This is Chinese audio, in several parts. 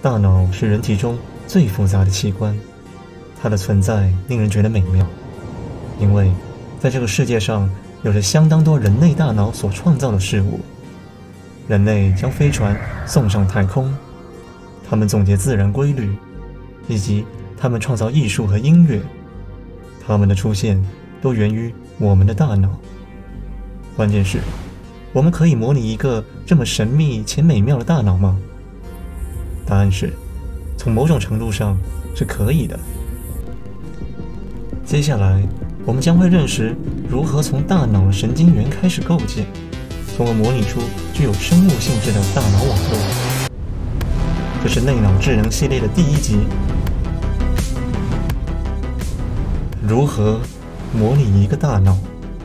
大脑是人体中最复杂的器官，它的存在令人觉得美妙，因为在这个世界上有着相当多人类大脑所创造的事物。人类将飞船送上太空，他们总结自然规律，以及他们创造艺术和音乐，他们的出现都源于我们的大脑。关键是，我们可以模拟一个这么神秘且美妙的大脑吗？答案是，从某种程度上是可以的。接下来，我们将会认识如何从大脑的神经元开始构建，从而模拟出具有生物性质的大脑网络。这是内脑智能系列的第1集，如何模拟一个大脑。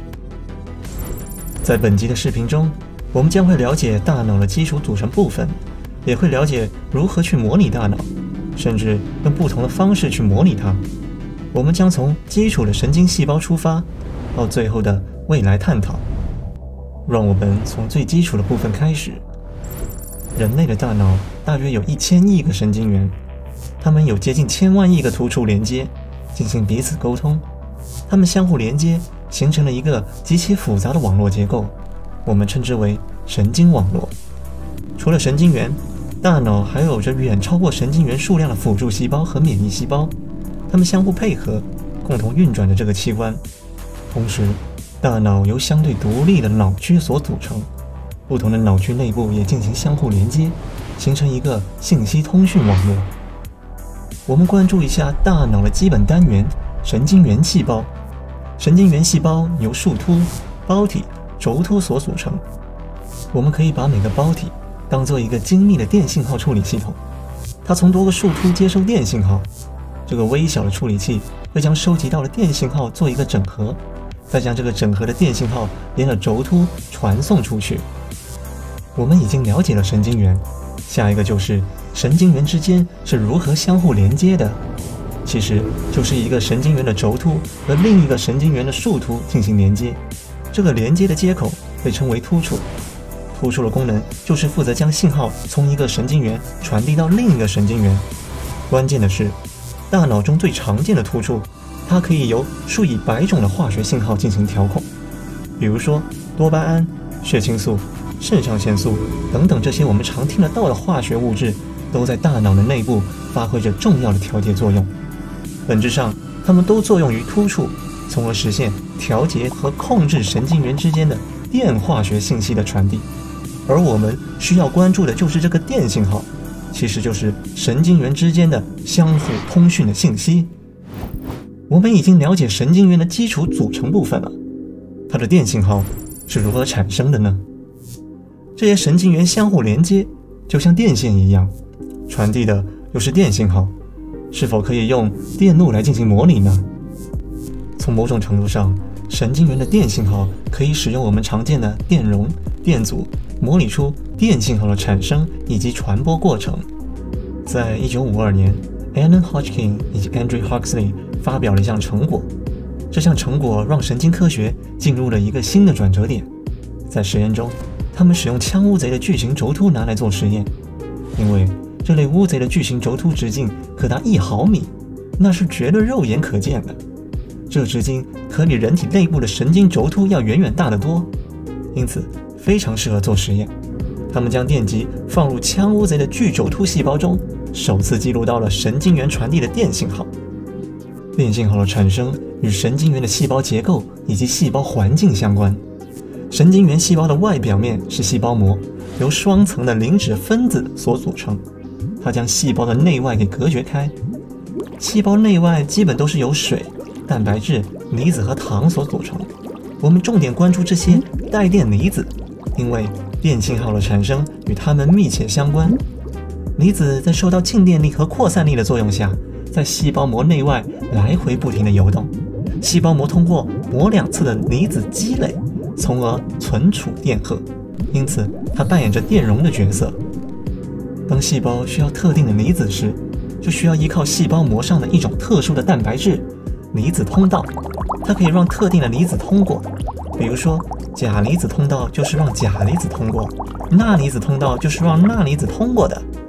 在本集的视频中，我们将会了解大脑的基础组成部分，也会了解如何去模拟大脑，甚至用不同的方式去模拟它。我们将从基础的神经细胞出发，到最后的未来探讨。让我们从最基础的部分开始。人类的大脑大约有1000亿个神经元，它们有接近1000万亿个突触连接，进行彼此沟通。它们相互连接，形成了一个极其复杂的网络结构，我们称之为神经网络。除了神经元，大脑还有着远超过神经元数量的辅助细胞和免疫细胞，它们相互配合，共同运转着这个器官。同时，大脑由相对独立的脑区所组成，不同的脑区内部也进行相互连接，形成一个信息通讯网络。我们关注一下大脑的基本单元——神经元细胞。神经元细胞由树突、胞体、轴突所组成。我们可以把每个胞体当做一个精密的电信号处理系统，它从多个树突接收电信号。这个微小的处理器会将收集到的电信号做一个整合，再将这个整合的电信号连着轴突传送出去。我们已经了解了神经元，下一个就是神经元之间是如何相互连接的。其实就是一个神经元的轴突和另一个神经元的树突进行连接，这个连接的接口被称为突触。突触的功能就是负责将信号从一个神经元传递到另一个神经元。关键的是，大脑中最常见的突触，它可以由数以百种的化学信号进行调控，比如说多巴胺、血清素、肾上腺素等等，这些我们常听得到的化学物质都在大脑的内部发挥着重要的调节作用。本质上，它们都作用于突触，从而实现调节和控制神经元之间的电化学信息的传递。而我们需要关注的就是这个电信号，其实就是神经元之间的相互通讯的信息。我们已经了解神经元的基础组成部分了，它的电信号是如何产生的呢？这些神经元相互连接，就像电线一样，传递的又是电信号。是否可以用电路来进行模拟呢？从某种程度上，神经元的电信号可以使用我们常见的电容、电阻模拟出电信号的产生以及传播过程。在1952年 Alan Hodgkin 以及 Andrew Huxley 发表了一项成果，这项成果让神经科学进入了一个新的转折点。在实验中，他们使用枪乌贼的巨型轴突拿来做实验，因为这类乌贼的巨型轴突直径可达1毫米，那是绝对肉眼可见的。这直径可比人体内部的神经轴突要远远大得多，因此非常适合做实验。他们将电极放入枪乌贼的巨轴突细胞中，首次记录到了神经元传递的电信号。电信号的产生与神经元的细胞结构以及细胞环境相关。神经元细胞的外表面是细胞膜，由双层的磷脂分子所组成。它将细胞的内外给隔绝开。细胞内外基本都是由水、蛋白质、离子和糖所组成。我们重点关注这些带电离子，因为电信号的产生与它们密切相关。离子在受到静电力和扩散力的作用下，在细胞膜内外来回不停地游动。细胞膜通过膜两侧的离子积累，从而存储电荷，因此它扮演着电容的角色。当细胞需要特定的离子时，就需要依靠细胞膜上的一种特殊的蛋白质——离子通道，它可以让特定的离子通过。比如说，钾离子通道就是让钾离子通过，钠离子通道就是让钠离子通过的。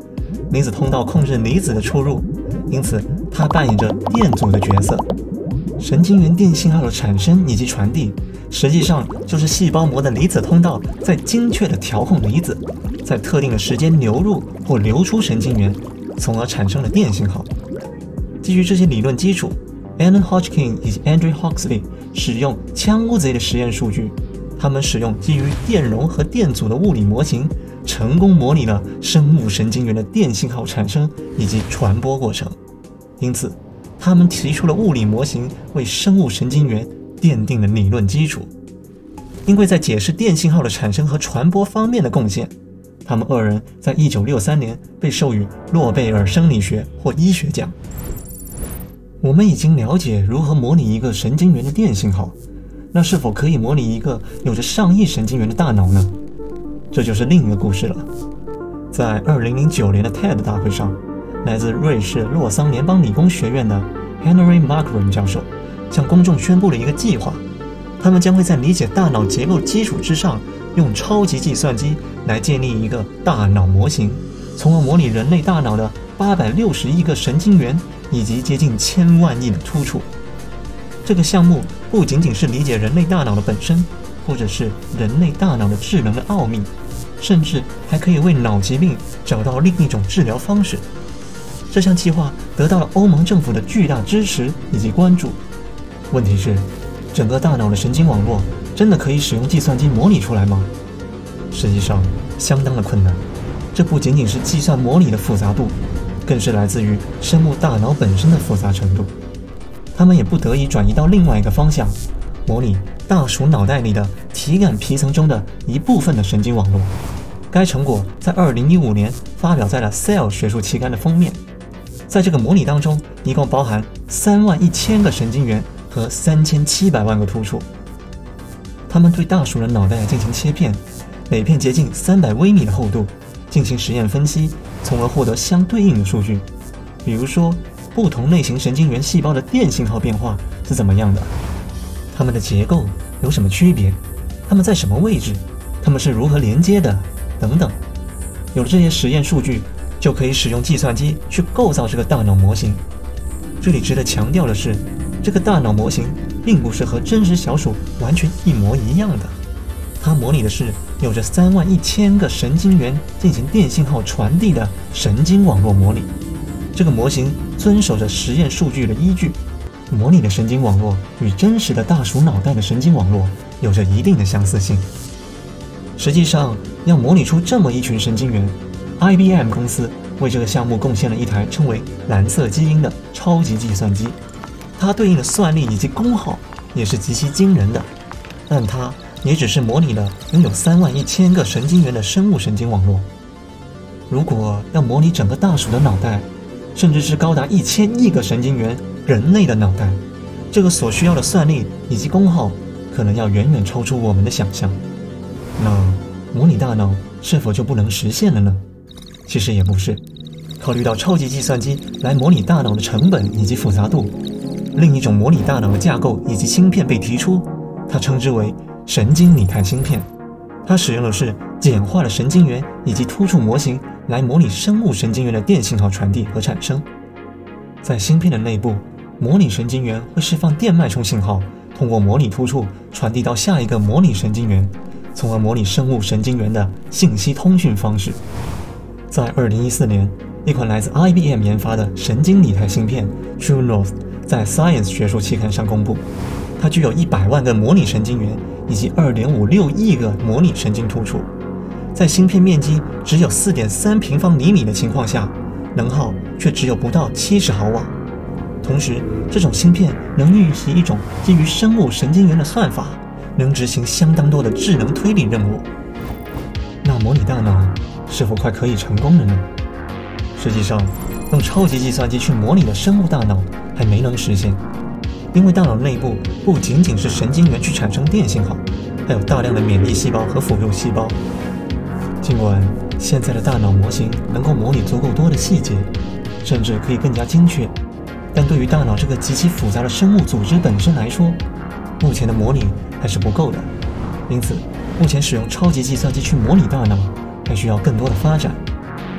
离子通道控制离子的出入，因此它扮演着电阻的角色。神经元电信号的产生以及传递，实际上就是细胞膜的离子通道在精确地调控离子，在特定的时间流入或流出神经元，从而产生了电信号。基于这些理论基础， Alan Hodgkin 以及 Andrew Huxley 使用枪乌贼的实验数据，他们使用基于电容和电阻的物理模型，成功模拟了生物神经元的电信号产生以及传播过程。因此，他们提出了物理模型为生物神经元奠定了理论基础。因为在解释电信号的产生和传播方面的贡献，他们二人在1963年被授予诺贝尔生理学或医学奖。我们已经了解如何模拟一个神经元的电信号，那是否可以模拟一个有着上亿神经元的大脑呢？这就是另一个故事了。在2009年的 TED 大会上，来自瑞士洛桑联邦理工学院的 Henry Markram 教授向公众宣布了一个计划，他们将会在理解大脑结构的基础之上，用超级计算机来建立一个大脑模型，从而模拟人类大脑的860亿个神经元以及接近1000万亿的突触。这个项目不仅仅是理解人类大脑的本身，或者是人类大脑的智能的奥秘，甚至还可以为脑疾病找到另一种治疗方式。这项计划得到了欧盟政府的巨大支持以及关注。问题是，整个大脑的神经网络真的可以使用计算机模拟出来吗？实际上，相当的困难。这不仅仅是计算模拟的复杂度，更是来自于生物大脑本身的复杂程度。他们也不得已转移到另外一个方向，模拟大鼠脑袋里的体感皮层中的一部分的神经网络。该成果在2015年发表在了《Cell》学术期刊的封面。在这个模拟当中，一共包含31000个神经元和3700万个突触。他们对大鼠的脑袋进行切片，每片接近300微米的厚度，进行实验分析，从而获得相对应的数据。比如说，不同类型神经元细胞的电信号变化是怎么样的，它们的结构有什么区别，它们在什么位置，它们是如何连接的，等等。有了这些实验数据，就可以使用计算机去构造这个大脑模型。这里值得强调的是，这个大脑模型并不是和真实小鼠完全一模一样的，它模拟的是有着31000个神经元进行电信号传递的神经网络模拟。这个模型遵守着实验数据的依据，模拟的神经网络与真实的大鼠脑袋的神经网络有着一定的相似性。实际上，要模拟出这么一群神经元， IBM 公司为这个项目贡献了一台称为蓝色基因的超级计算机，它对应的算力以及功耗也是极其惊人的，但它也只是模拟了拥有31000个神经元的生物神经网络。如果要模拟整个大鼠的脑袋，甚至是高达1000亿个神经元人类的脑袋，这个所需要的算力以及功耗可能要远远超出我们的想象。那模拟大脑是否就不能实现了呢？其实也不是。考虑到超级计算机来模拟大脑的成本以及复杂度，另一种模拟大脑的架构以及芯片被提出，它称之为神经拟态芯片。它使用的是简化的神经元以及突触模型来模拟生物神经元的电信号传递和产生。在芯片的内部，模拟神经元会释放电脉冲信号，通过模拟突触传递到下一个模拟神经元，从而模拟生物神经元的信息通讯方式。在2014年，一款来自 IBM 研发的神经拟态芯片 True North 在 Science 学术期刊上公布，它具有100万个模拟神经元以及2.56亿个模拟神经突触。在芯片面积只有 4.3平方厘米的情况下，能耗却只有不到70毫瓦。同时，这种芯片能运行一种基于生物神经元的算法，能执行相当多的智能推理任务。那模拟大脑是否快可以成功了呢？实际上，用超级计算机去模拟的生物大脑还没能实现，因为大脑内部不仅仅是神经元去产生电信号，还有大量的免疫细胞和辅助细胞。尽管现在的大脑模型能够模拟足够多的细节，甚至可以更加精确，但对于大脑这个极其复杂的生物组织本身来说，目前的模拟还是不够的。因此，目前使用超级计算机去模拟大脑还需要更多的发展。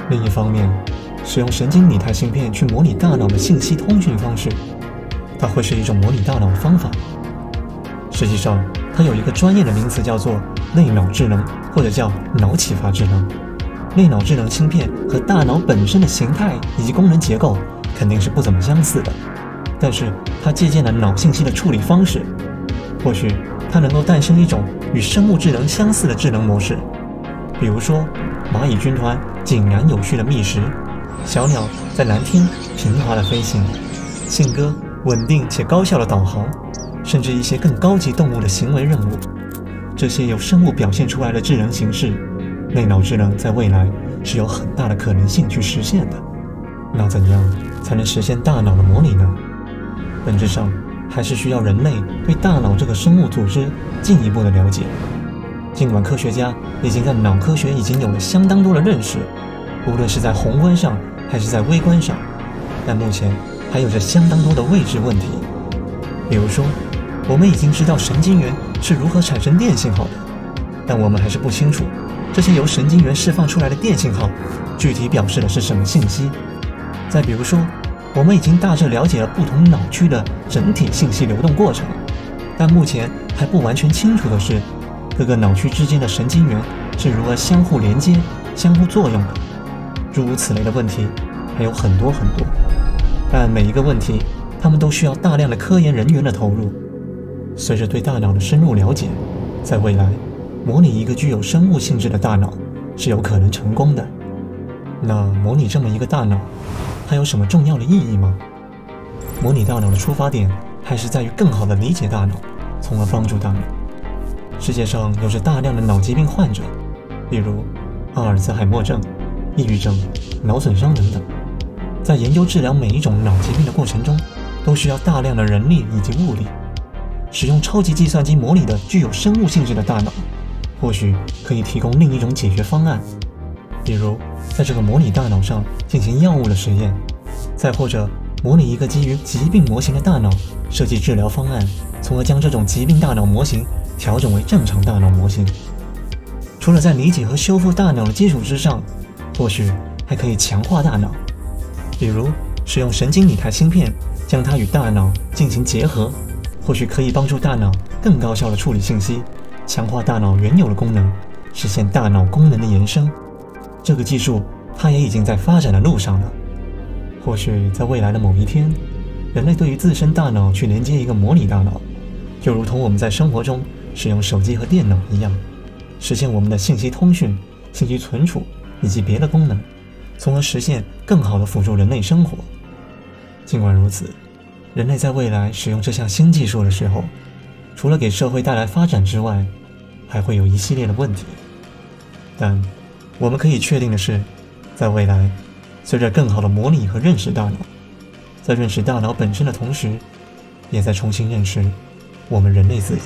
另一方面，使用神经拟态芯片去模拟大脑的信息通讯方式，它会是一种模拟大脑的方法。实际上，它有一个专业的名词叫做类脑智能，或者叫脑启发智能。类脑智能芯片和大脑本身的形态以及功能结构肯定是不怎么相似的，但是它借鉴了脑信息的处理方式，或许它能够诞生一种与生物智能相似的智能模式。比如说，蚂蚁军团井然有序的觅食，小鸟在蓝天平滑的飞行，信鸽稳定且高效的导航，甚至一些更高级动物的行为任务。这些由生物表现出来的智能形式，类脑智能在未来是有很大的可能性去实现的。那怎样才能实现大脑的模拟呢？本质上还是需要人类对大脑这个生物组织进一步的了解。尽管科学家已经在脑科学已经有了相当多的认识，无论是在宏观上还是在微观上，但目前还有着相当多的未知问题。比如说，我们已经知道神经元是如何产生电信号的，但我们还是不清楚这些由神经元释放出来的电信号具体表示的是什么信息。再比如说，我们已经大致了解了不同脑区的整体信息流动过程，但目前还不完全清楚的是，各个脑区之间的神经元是如何相互连接、相互作用的。诸如此类的问题还有很多很多，但每一个问题，他们都需要大量的科研人员的投入。随着对大脑的深入了解，在未来，模拟一个具有生物性质的大脑是有可能成功的。那模拟这么一个大脑，它有什么重要的意义吗？模拟大脑的出发点还是在于更好地理解大脑，从而帮助大脑。世界上有着大量的脑疾病患者，比如阿尔兹海默症、抑郁症、脑损伤等等。在研究治疗每一种脑疾病的过程中，都需要大量的人力以及物力。使用超级计算机模拟的具有生物性质的大脑，或许可以提供另一种解决方案，比如在这个模拟大脑上进行药物的实验，再或者模拟一个基于疾病模型的大脑，设计治疗方案，从而将这种疾病大脑模型调整为正常大脑模型。除了在理解和修复大脑的基础之上，或许还可以强化大脑，比如使用神经拟态芯片将它与大脑进行结合，或许可以帮助大脑更高效地处理信息，强化大脑原有的功能，实现大脑功能的延伸。这个技术它也已经在发展的路上了。或许在未来的某一天，人类对于自身大脑去连接一个模拟大脑，就如同我们在生活中使用手机和电脑一样，实现我们的信息通讯、信息存储以及别的功能，从而实现更好地辅助人类生活。尽管如此，人类在未来使用这项新技术的时候，除了给社会带来发展之外，还会有一系列的问题。但我们可以确定的是，在未来，随着更好的模拟和认识大脑，在认识大脑本身的同时，也在重新认识我们人类自己。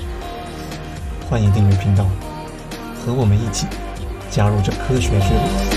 欢迎订阅频道，和我们一起加入这科学之旅。